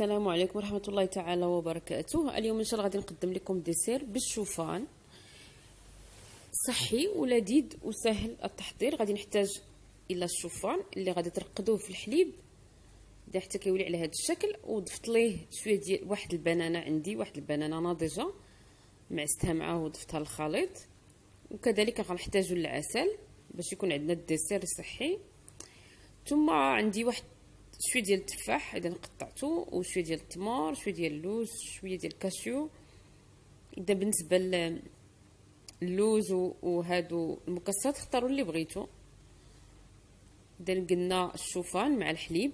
السلام عليكم ورحمة الله تعالى وبركاته. اليوم ان شاء الله غادي نقدم لكم ديسير بالشوفان، صحي ولذيذ وسهل التحضير. غادي نحتاج الى الشوفان اللي غادي ترقدوه في الحليب حتى كيولي على هذا الشكل، وضفت ليه شويه ديال واحد البنانه، عندي واحد البنانه ناضجه معستها معاه وضفتها للخليط. وكذلك غنحتاجوا العسل باش يكون عندنا الديسير صحي. ثم عندي واحد شويه ديال التفاح اذا قطعته، وشويه ديال التمر، شويه ديال اللوز، شويه ديال الكاشيو. اذا بالنسبه للوز وهادو المكسرات اختاروا اللي بغيتو. اذا قلنا الشوفان مع الحليب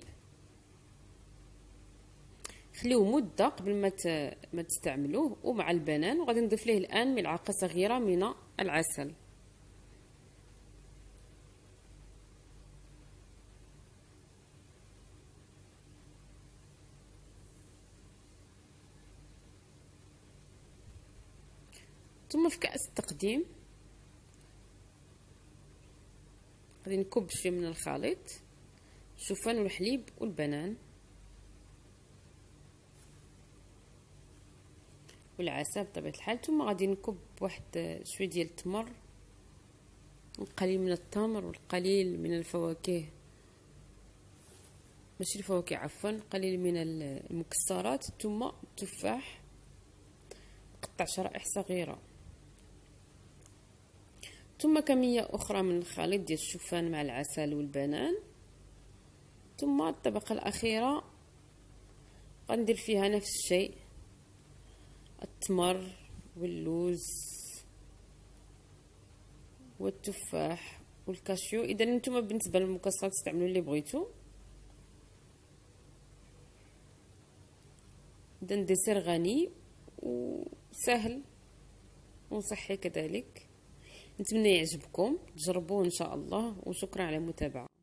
خليوه مده قبل ما تستعملوه، ومع البنان. وغادي نضيف ليه الان ملعقه صغيره من العسل. ثم في كأس التقديم غادي نكب شويه من الخليط، الشوفان والحليب والبنان والعسل بطبيعه الحال. ثم غادي نكب واحد شويه ديال التمر، القليل من التمر والقليل من الفواكه، ماشي الفواكه عفوا، قليل من المكسرات. ثم التفاح قطع شرائح صغيره. ثم كمية أخرى من الخليط ديال الشوفان مع العسل والبنان. ثم الطبقة الأخيرة غندير فيها نفس الشيء، التمر واللوز والتفاح والكاشيو. إذا نتوما بالنسبة للمكسرات استعملوا اللي بغيتو. إذا ديسير غني وسهل وصحي كذلك. نتمنى يعجبكم، تجربوه ان شاء الله، وشكرا على المتابعة.